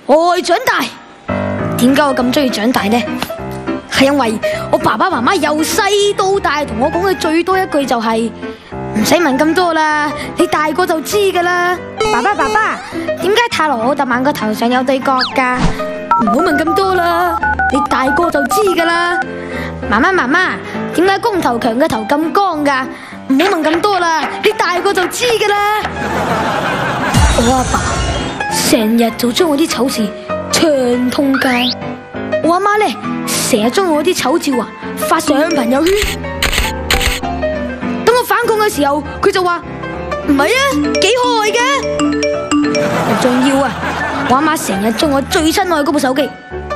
我愛長大。點解我咁中意長大呢？係因為我爸爸媽媽由細到大同我講嘅最多一句就係唔使問咁多啦，你大個就知噶啦。爸爸，點解泰羅奧特曼個頭上有對角噶？唔好問咁多啦，你大個就知噶啦。媽媽，點解光頭強嘅頭咁光噶？唔好問咁多啦，你大個就知噶啦。我阿爸成日就將我啲醜事唱通街，我阿媽呢成日將我啲醜照啊發上朋友圈。等我反抗嘅時候，佢就話唔係啊，幾可愛嘅。仲要啊，我阿媽成日將我最親愛嗰部手機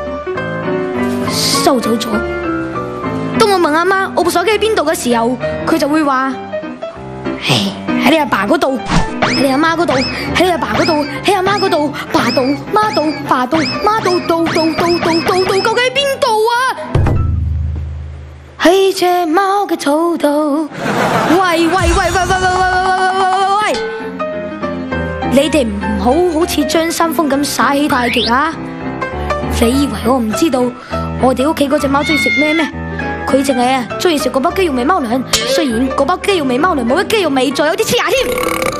收走咗。當我問阿媽我部手機喺邊度嘅時候，佢就會話：喺你阿爸嗰度，喺你阿媽嗰度，喺你阿爸嗰度，喺阿媽嗰度，爸度、媽度、爸度、媽度，度，究竟喺邊度啊？喺隻貓嘅草度。喂！你哋唔好似張三豐咁耍起太極啊！你以為我唔知道我哋屋企嗰隻貓中意食咩？佢淨係中意食嗰包雞肉味貓糧，雖然嗰包雞肉味貓糧冇乜雞肉味，仲有啲黐牙添。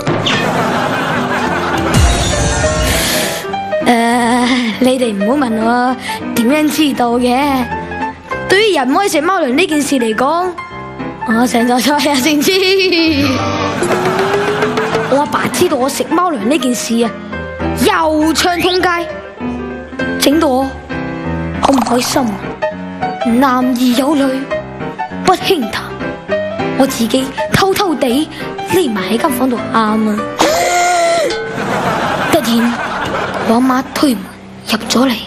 你哋唔好問我點樣知道嘅。對於人唔可以食貓糧呢件事嚟講，我成咗初一先知。我阿爸知道我食貓糧呢件事啊，又唱通街，整到我好唔開心。男兒有淚不輕彈，我自己偷偷地匿埋喺間房度喊啊！突然我阿媽推門入咗嚟，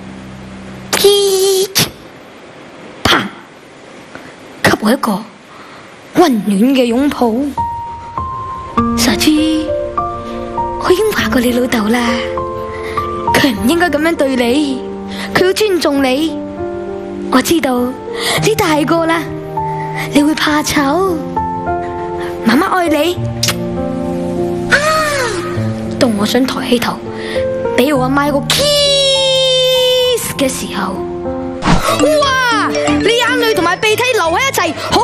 砰，給我一個溫暖嘅擁抱。傻豬，我已經話過你老豆啦，佢唔應該咁樣對你，佢要尊重你。我知道你大個啦，你會怕醜，媽媽愛你。當我想抬起頭俾我阿媽一個 kiss 嘅時候，哇！你眼淚同埋鼻涕流喺一齊，好